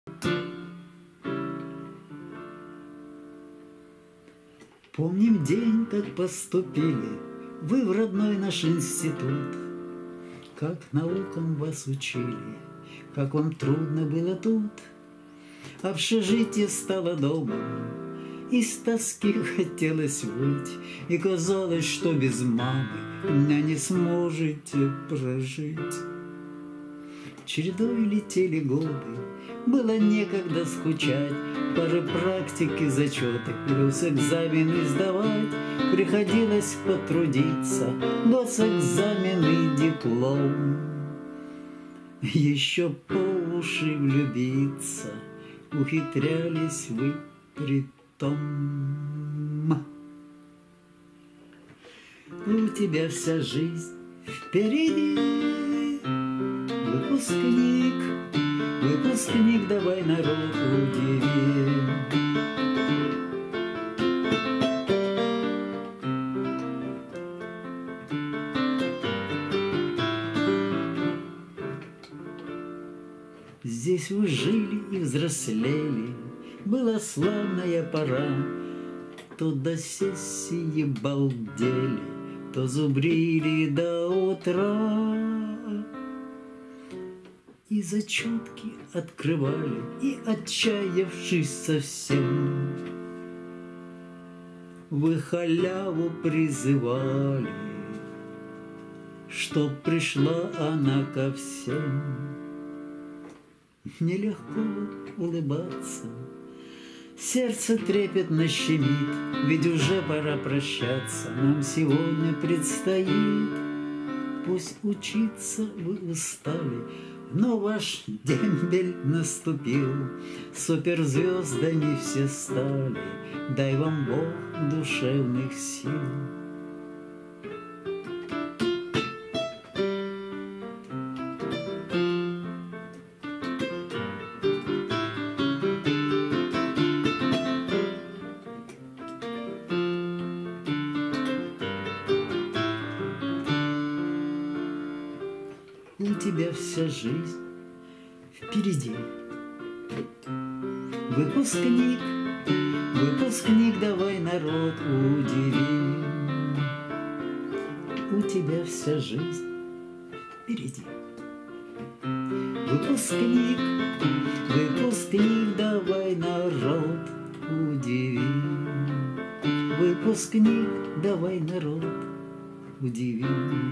Помним день, как поступили вы в родной наш институт, как наукам вас учили, как вам трудно было тут. Общежитие стало домом, из тоски хотелось выйти, и казалось, что без мамы меня не сможете прожить. Чередой летели годы, было некогда скучать, пары практики, зачеты, плюс экзамены сдавать. Приходилось потрудиться, госэкзамен и диплом. Еще по уши влюбиться ухитрялись вы притом. У тебя вся жизнь впереди, выпускник, выпускник, давай народ удиви. Здесь вы жили и взрослели, была славная пора. То до сессии балдели, то зубрили до утра. И зачетки открывали, и, отчаявшись совсем, вы халяву призывали, чтоб пришла она ко всем. Нелегко улыбаться, сердце трепетно щемит, ведь уже пора прощаться, нам сегодня предстоит. Пусть учиться вы устали, но ваш дембель наступил, суперзвездами все стали, дай вам Бог душевных сил. У тебя вся жизнь впереди. Выпускник, выпускник, давай народ удиви. У тебя вся жизнь впереди. Выпускник, выпускник, давай народ удиви. Выпускник, давай народ удиви.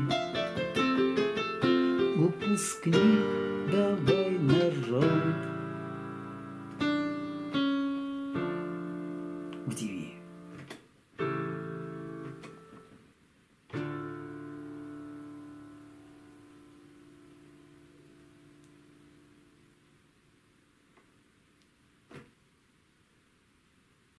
Выпускник, давай народ удиви.